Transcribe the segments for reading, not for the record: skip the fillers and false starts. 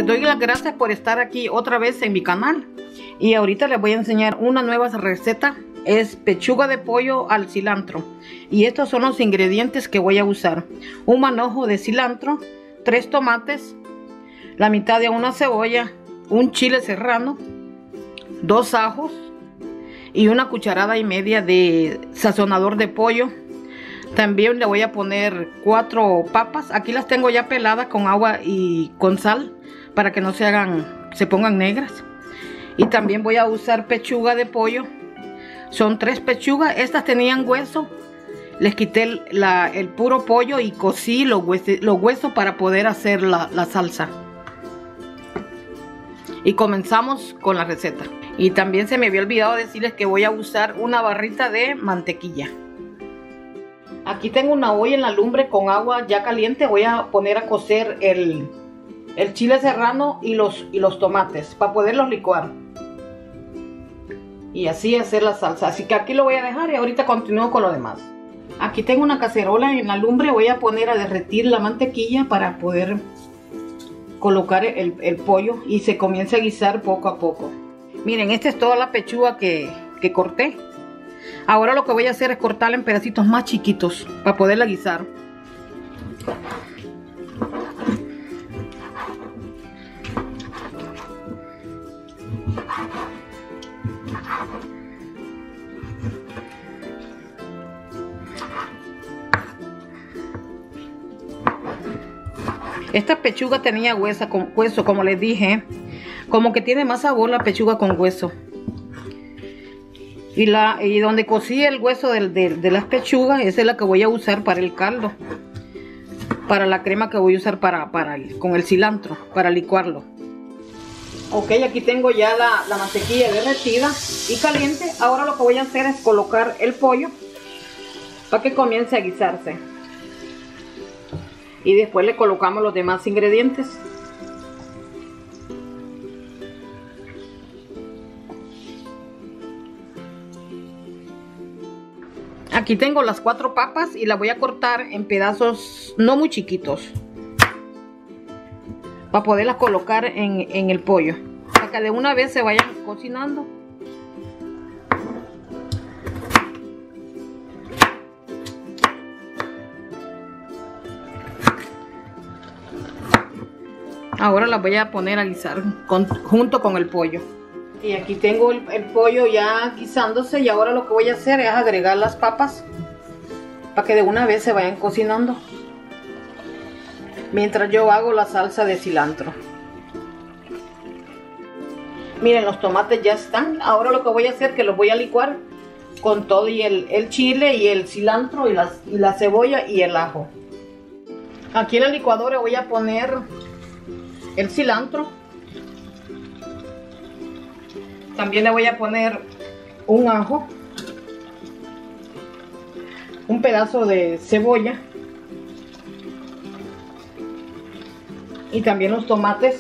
Les doy las gracias por estar aquí otra vez en mi canal. Y ahorita les voy a enseñar una nueva receta. Es pechuga de pollo al cilantro. Y estos son los ingredientes que voy a usar. Un manojo de cilantro, 3 tomates, la mitad de una cebolla, un chile serrano, 2 ajos y una cucharada y media de sazonador de pollo. También le voy a poner 4 papas. Aquí las tengo ya peladas con agua y con sal para que no se pongan negras. Y también voy a usar pechuga de pollo. Son 3 pechugas. Estas tenían hueso. Les quité el puro pollo y cocí los huesos para poder hacer la salsa. Y comenzamos con la receta. Y también se me había olvidado decirles que voy a usar una barrita de mantequilla. Aquí tengo una olla en la lumbre con agua ya caliente. Voy a poner a cocer el chile serrano y los tomates para poderlos licuar. Y así hacer la salsa. Así que aquí lo voy a dejar y ahorita continúo con lo demás. Aquí tengo una cacerola en la lumbre. Voy a poner a derretir la mantequilla para poder colocar el pollo y se comienza a guisar poco a poco. Miren, esta es toda la pechuga que corté. Ahora lo que voy a hacer es cortarla en pedacitos más chiquitos para poderla guisar. Esta pechuga tenía hueso, como les dije. Como que tiene más sabor la pechuga con hueso. Y donde cocí el hueso de las pechugas, esa es la que voy a usar para el caldo. Para la crema que voy a usar con el cilantro, para licuarlo. Ok, aquí tengo ya la mantequilla derretida y caliente. Ahora lo que voy a hacer es colocar el pollo para que comience a guisarse. Y después le colocamos los demás ingredientes. Aquí tengo las 4 papas y las voy a cortar en pedazos no muy chiquitos para poderlas colocar en el pollo, para que de una vez se vayan cocinando. Ahora las voy a poner a guisar junto con el pollo. Y aquí tengo el pollo ya guisándose y ahora lo que voy a hacer es agregar las papas para que de una vez se vayan cocinando mientras yo hago la salsa de cilantro. Miren, los tomates ya están. Ahora lo que voy a hacer es que los voy a licuar con todo y el chile y el cilantro y la cebolla y el ajo. Aquí en la licuadora voy a poner el cilantro. También le voy a poner un ajo, un pedazo de cebolla y también los tomates.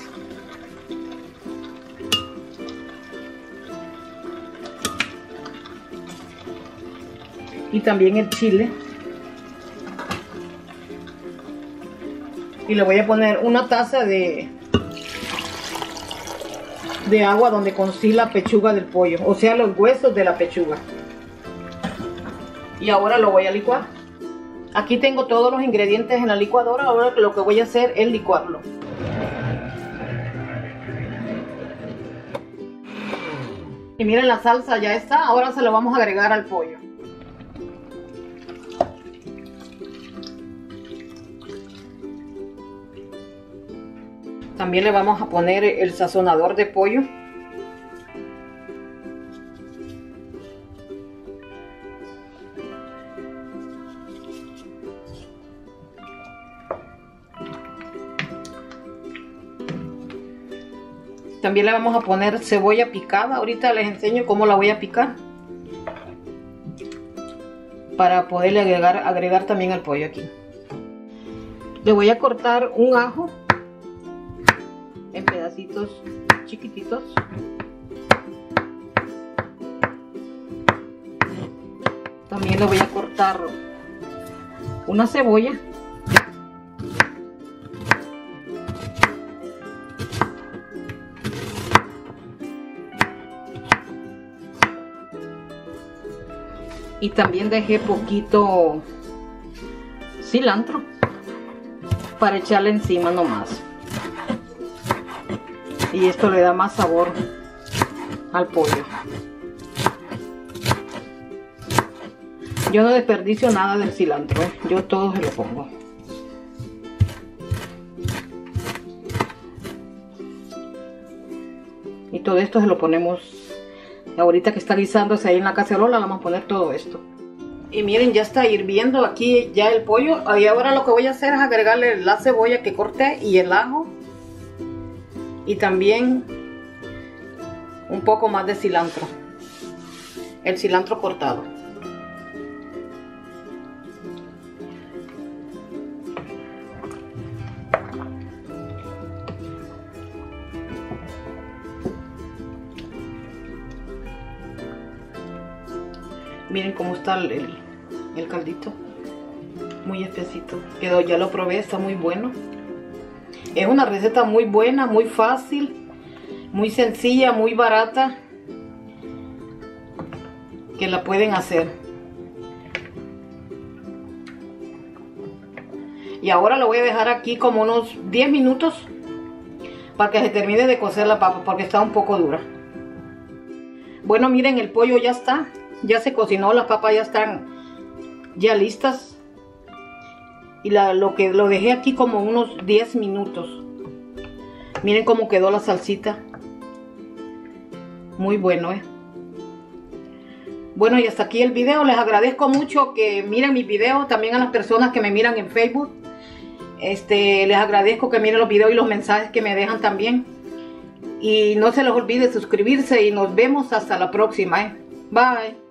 Y también el chile. Y le voy a poner una taza de agua donde cocí la pechuga del pollo, o sea, los huesos de la pechuga. Y ahora lo voy a licuar. Aquí tengo todos los ingredientes en la licuadora. Ahora lo que voy a hacer es licuarlo. Y miren, la salsa ya está. Ahora se lo vamos a agregar al pollo. También le vamos a poner el sazonador de pollo. También le vamos a poner cebolla picada. Ahorita les enseño cómo la voy a picar para poderle agregar también al pollo aquí. Le voy a cortar un ajo en pedacitos chiquititos. También le voy a cortar una cebolla Y también dejé poquito cilantro para echarle encima nomás. Y esto le da más sabor al pollo. Yo no desperdicio nada del cilantro, ¿eh? Yo todo se lo pongo. Y todo esto se lo ponemos, ahorita que está guisándose ahí en la cacerola, vamos a poner todo esto. Y miren, ya está hirviendo aquí ya el pollo. Y ahora lo que voy a hacer es agregarle la cebolla que corté y el ajo. Y también un poco más de cilantro. El cilantro cortado. Miren cómo está el caldito. Muy espesito. Quedó, ya lo probé, está muy bueno. Es una receta muy buena, muy fácil, muy sencilla, muy barata. Que la pueden hacer. Y ahora lo voy a dejar aquí como unos 10 minutos. Para que se termine de cocer la papa, porque está un poco dura. Bueno, miren, el pollo ya está. Ya se cocinó, las papas ya están ya listas. Y lo dejé aquí como unos 10 minutos. Miren cómo quedó la salsita. Muy bueno, ¿eh? Bueno, y hasta aquí el video. Les agradezco mucho que miren mi video. También a las personas que me miran en Facebook. Les agradezco que miren los videos y los mensajes que me dejan también. Y no se les olvide suscribirse y nos vemos hasta la próxima, ¿eh? Bye.